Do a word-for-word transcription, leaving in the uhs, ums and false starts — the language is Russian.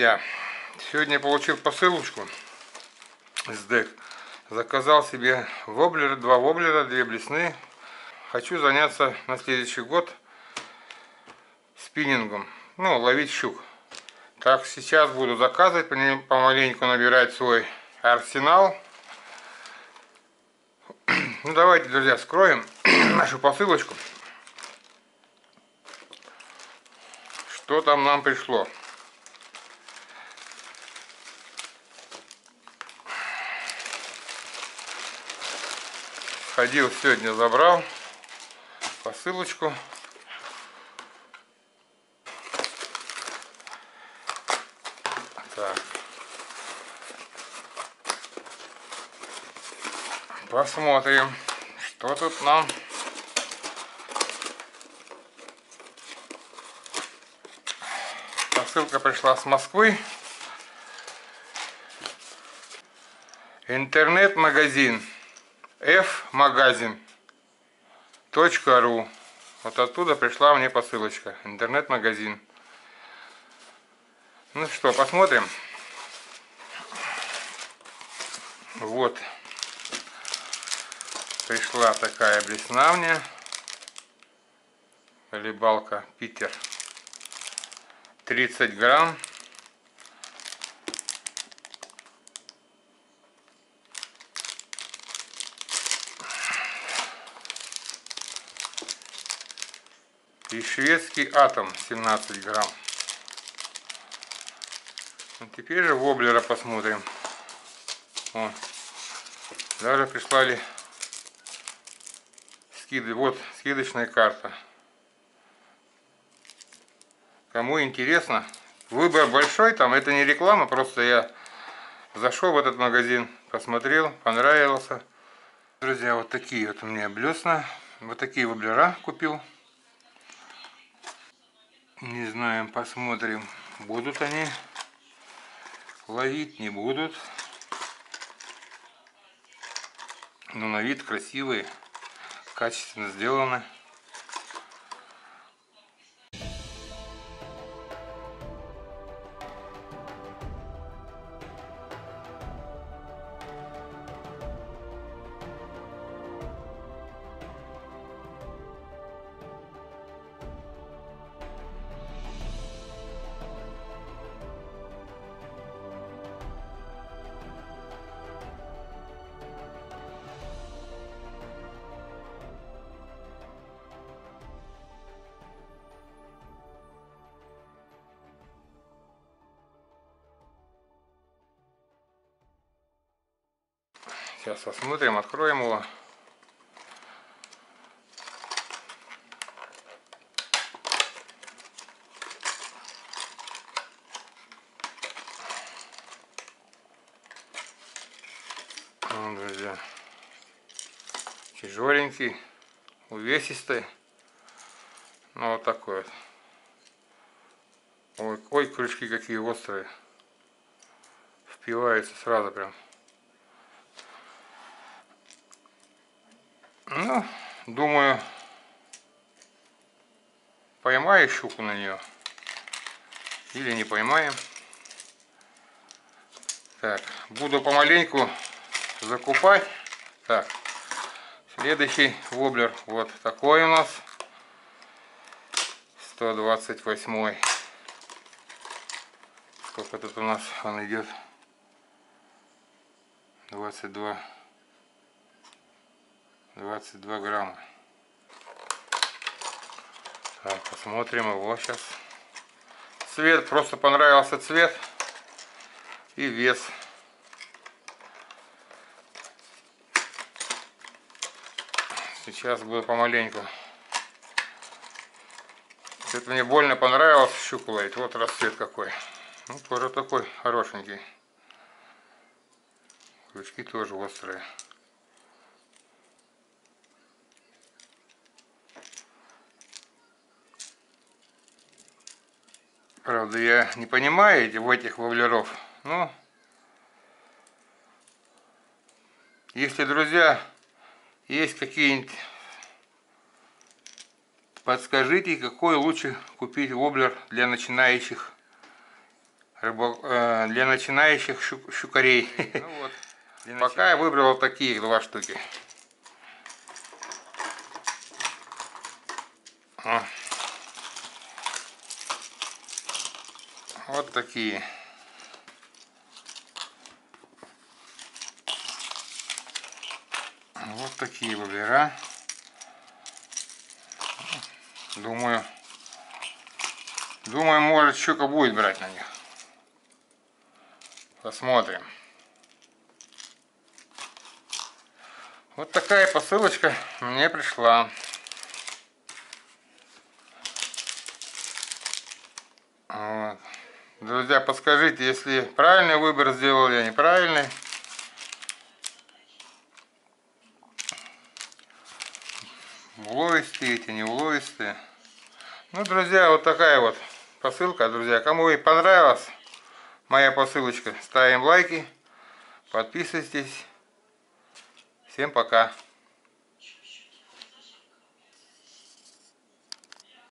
друзья, сегодня получил посылочку с ДЭК. Заказал себе воблеры, два воблера, две блесны. Хочу заняться на следующий год спиннингом, ну, ловить щук. Так, сейчас буду заказывать, помаленьку набирать свой арсенал. Ну, давайте, друзья, скроем нашу посылочку. Что там нам пришло? Ходил сегодня, забрал посылочку. Так. Посмотрим, что тут нам. Посылка пришла с Москвы. Интернет-магазин эф магазин точка ру. Вот оттуда пришла мне посылочка. Интернет-магазин. Ну что, посмотрим. Вот. Пришла такая блесна мне. Рыбалка Питер. тридцать грамм. И шведский атом семнадцать грамм. А теперь же воблера посмотрим. О, даже прислали скиды. Вот скидочная карта. Кому интересно, выбор большой, там это не реклама, просто я зашел в этот магазин, посмотрел, понравился. Друзья, вот такие вот у меня блесна, вот такие воблера купил. Не знаем, посмотрим, будут они ловить, не будут. Но на вид красивые, качественно сделаны. Сейчас посмотрим, откроем его. Вот, друзья, тяжеленький, увесистый. Ну, вот такой вот. Ой, ой, крючки какие острые. Впиваются сразу прям. Ну, думаю, поймаю щуку на нее. Или не поймаем. Так, буду помаленьку закупать. Так, следующий воблер. Вот такой у нас. сто двадцать восьмой. Сколько тут у нас он идет? двадцать два. двадцать два грамма. Так, посмотрим его сейчас. Цвет, просто понравился цвет и вес. Сейчас буду помаленьку. Это мне больно понравилось щуку ловить. Вот расцвет какой. Ну, тоже такой хорошенький. Крючки тоже острые. Правда, я не понимаю в этих воблеров. Но если, друзья, есть какие-нибудь, подскажите, какой лучше купить воблер для начинающих рыбок, э, для начинающих щу, щукарей. Ну вот. Пока я выбрал вот такие два штуки. О. Вот такие. Вот такие воблера. Думаю, думаю, может, щука будет брать на них. Посмотрим. Вот такая посылочка мне пришла. Вот. Друзья, подскажите, если правильный выбор сделал или неправильный. Уловистые эти, не уловистые. Ну, друзья, вот такая вот посылка, друзья. Кому и понравилась моя посылочка, ставим лайки, подписывайтесь. Всем пока.